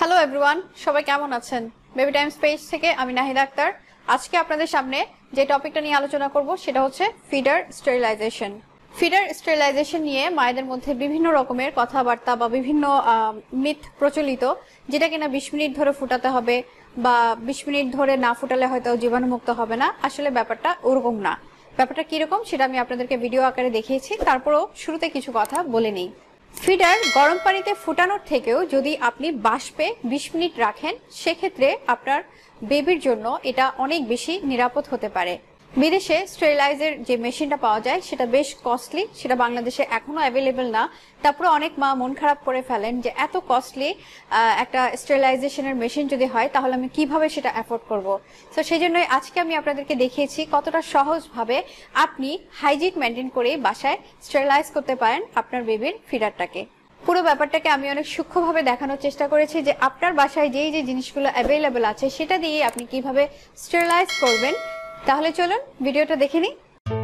Hello everyone, সবাই কেমন আছেন? বেবি টাইমস পেজ থেকে আমি নাহিদ আক্তার। আজকে আপনাদের সামনে যে টপিকটা নিয়ে আলোচনা করব সেটা হচ্ছে ফিডার স্টেরিলাইজেশন। ফিডার স্টেরিলাইজেশন নিয়ে মায়েদের মধ্যে বিভিন্ন রকমের কথাবার্তা বা বিভিন্ন মিথ প্রচলিত, যেটা কিনা 20 মিনিট ধরে ফুটাতে হবে বা 20 মিনিট ধরে না ফুটালে হয়তো জীবাণুমুক্ত হবে না। আসলে ব্যাপারটা ওরকম না। ব্যাপারটা কিরকম সেটা আমি আপনাদেরকে ভিডিও আকারে দেখিয়েছি। তারপরেও শুরুতে কিছু কথা বলে নিই। ফিডার গরম পানিতে ফুটানোর থেকেও যদি আপনি বাষ্পে 20 মিনিট রাখেন, সেক্ষেত্রে আপনার বেবির জন্য এটা অনেক বেশি নিরাপদ হতে পারে। বিদেশে স্টেরিলাইজের যে মেশিনটা পাওয়া যায় সেটা বেশ কস্টলি, সেটা বাংলাদেশে এখনো অ্যাভেলেবেল না। তারপরে অনেক মা মন খারাপ করে ফেলেন যে এত কস্টলি একটা স্টেরিলাইজেশনের মেশিন যদি হয় তাহলে আমি কিভাবে সেটা অ্যাফোর্ড করব। তো সেই জন্যই আজকে আমি আপনাদেরকে দেখিয়েছি কতটা সহজভাবে আপনি হাইজিন মেনটেন করে বাসায় স্টেরিলাইজ করতে পারেন আপনার বেবির ফিডারটাকে। পুরো ব্যাপারটাকে আমি অনেক সূক্ষ্মভাবে দেখানোর চেষ্টা করেছি যে আপনার বাসায় যেই যে জিনিসগুলো অ্যাভেলেবেল আছে সেটা দিয়ে আপনি কিভাবে স্টেরিলাইজ করবেন। তাহলে চলুন ভিডিওটা দেখে নিই।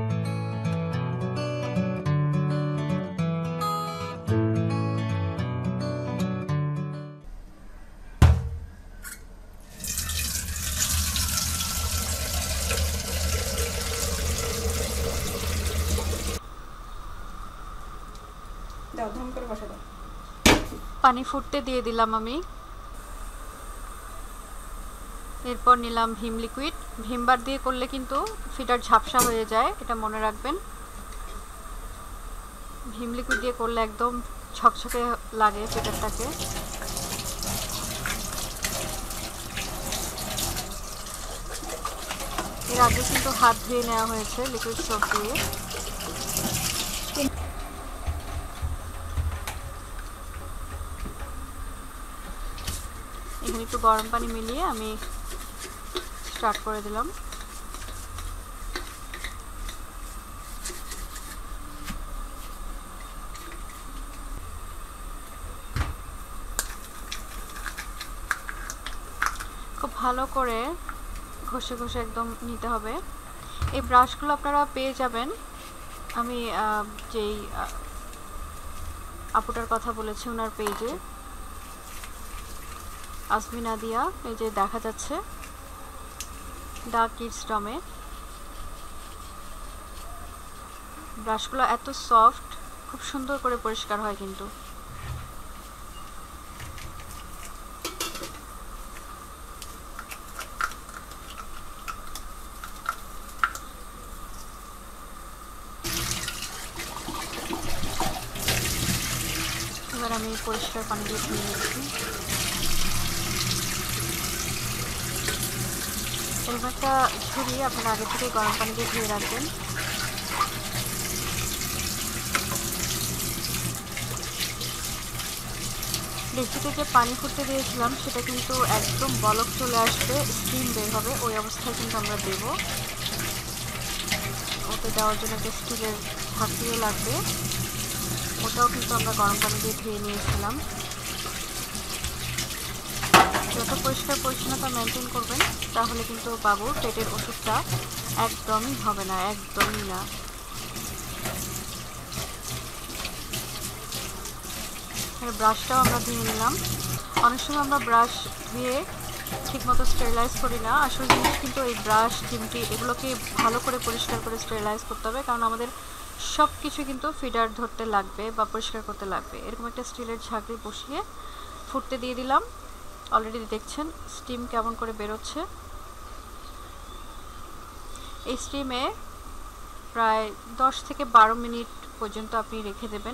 পানি ফুটতে দিয়ে দিলাম আমি। এরপর নিলাম ভিম লিকুইড। ভিম বার দিয়ে করলে কিন্তু ফিডার ঝাপসা হয়ে যায়, এটা মনে রাখবেন। ভিম লিকুইড দিয়ে করলে একদম ঝকঝকে লাগে ফিডারটাকে। এর আগে কিন্তু হাত ধুয়ে নেওয়া হয়েছে লিকুইড সোপ দিয়ে। এখানে একটু গরম পানি মিলিয়ে আমি স্টার্ট করে দিলাম। খুব ভালো করে ঘষে ঘষে একদম নিতে হবে। এই ব্রাশগুলো আপনারা পেয়ে যাবেন, আমি যেই আপুটার কথা বলেছি ওনার পেজে, আসমিনা দিয়া, এই যে দেখা যাচ্ছে ডার্ক কিডস ডমে। ব্রাশগুলো এত সফট, খুব সুন্দর করে পরিষ্কার হয় কিন্তু। এবার আমি পরিষ্কার পানি দিয়ে ধুয়ে নিচ্ছি। এরকম একটা ঝুড়ি আপনারা আগে থেকে গরম পানি দিয়ে ধুয়ে রাখবেন। ডেকচিতে যে পানি ফুটতে দিয়েছিলাম সেটা কিন্তু একদম বলক চলে আসবে, স্টিম বের হবে, ওই অবস্থায় কিন্তু আমরা দেব। ওতে দেওয়ার জন্য একটা স্টিলের ঝাঁকিও লাগবে, ওটাও কিন্তু আমরা গরম পানি দিয়ে ধুয়ে নিয়েছিলাম। যত পরিষ্কার পরিচ্ছন্নতা মেনটেন করবেন তাহলে কিন্তু বাবুর পেটের ওষুধটা একদমই হবে না, একদমই না। ব্রাশটাও আমরা ধুয়ে নিলাম। অনেক সময় আমরা ব্রাশ ধুয়ে ঠিকমতো স্টেরিলাইজ করি না। আসল জিনিস কিন্তু এই ব্রাশ, চিমটি এগুলোকে ভালো করে পরিষ্কার করে স্টেরিলাইজ করতে হবে, কারণ আমাদের সব কিছু কিন্তু ফিডার ধরতে লাগবে বা পরিষ্কার করতে লাগবে। এরকম একটা স্টিলের ঝাঁকড়ি বসিয়ে ফুটতে দিয়ে দিলাম। অলরেডি দেখছেন স্টিম কেমন করে বেরোচ্ছে। এই স্টিমে প্রায় 10 থেকে 12 মিনিট পর্যন্ত আপনি রেখে দেবেন।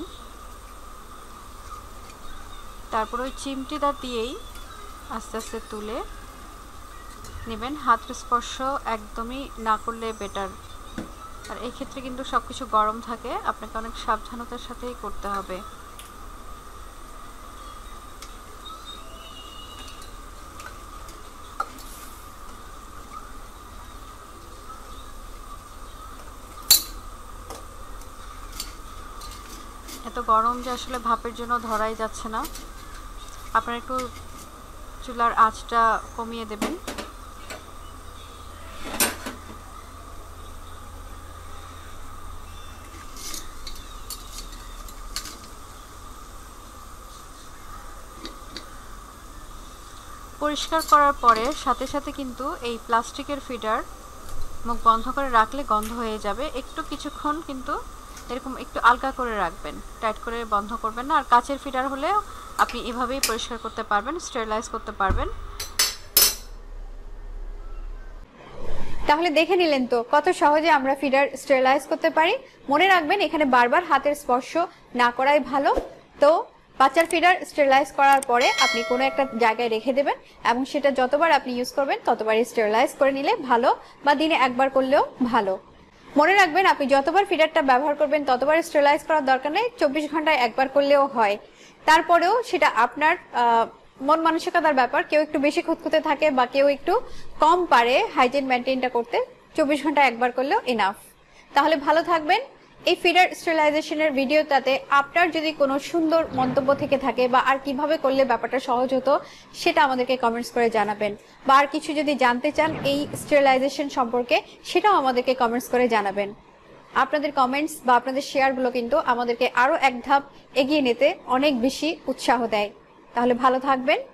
তারপর ওই চিমটিটা দিয়েই আস্তে আস্তে তুলে নেবেন। হাতের স্পর্শ একদমই না করলে বেটার। আর এই ক্ষেত্রে কিন্তু সব কিছু গরম থাকে, আপনাকে অনেক সাবধানতার সাথেই করতে হবে। এত গরম যে আসলে ভাপের জন্য ধরাই যাচ্ছে না। আপনারা একটু চুলার আঁচটা কমিয়ে দেবেন। পরিষ্কার করার পরে সাথে সাথে কিন্তু এই প্লাস্টিকের ফিডার মুখ বন্ধ করে রাখলে গন্ধ হয়ে যাবে। একটু কিছুক্ষণ কিন্তু এরকম একটু আলগা করে রাখবেন, টাইট করে বন্ধ করবেন না। আর কাচের ফিডার হলেও আপনি এভাবেই পরিষ্কার করতে পারবেন, স্টেরিলাইজ করতে পারবেন। তাহলে দেখে নিলেন তো কত সহজে আমরা ফিডার স্টেরিলাইজ করতে পারি। মনে রাখবেন এখানে বারবার হাতের স্পর্শ না করাই ভালো। তো বাচ্চার ফিডার স্টেরিলাইজ করার পরে আপনি কোনো একটা জায়গায় রেখে দেবেন এবং সেটা যতবার আপনি ইউজ করবেন ততবারই স্টেরিলাইজ করে নিলে ভালো, বা দিনে একবার করলেও ভালো। মনে রাখবেন আপনি যতবার ফিডারটা ব্যবহার করবেন ততবার স্টেরিলাইজ করার দরকার নেই, 24 ঘন্টায় একবার করলেও হয়। তারপরেও সেটা আপনার মন মানসিকতার ব্যাপার, কেউ একটু বেশি খুঁতখুঁতে থাকে বা কেউ একটু কম পারে হাইজিন মেনটেনটা করতে, 24 ঘন্টায় একবার করলেও এনাফ। তাহলে ভালো থাকবেন। এই ফিডার স্টেরিলাইজেশনের ভিডিওটাতে আপনার যদি কোনো সুন্দর মন্তব্য থেকে থাকে বা আর কিভাবে করলে ব্যাপারটা সহজ হতো সেটা আমাদেরকে কমেন্টস করে জানাবেন, বা আর কিছু যদি জানতে চান এই স্টেরিলাইজেশন সম্পর্কে সেটাও আমাদেরকে কমেন্টস করে জানাবেন। আপনাদের কমেন্টস বা আপনাদের শেয়ারগুলো কিন্তু আমাদেরকে আরো এক ধাপ এগিয়ে নিতে অনেক বেশি উৎসাহ দেয়। তাহলে ভালো থাকবেন।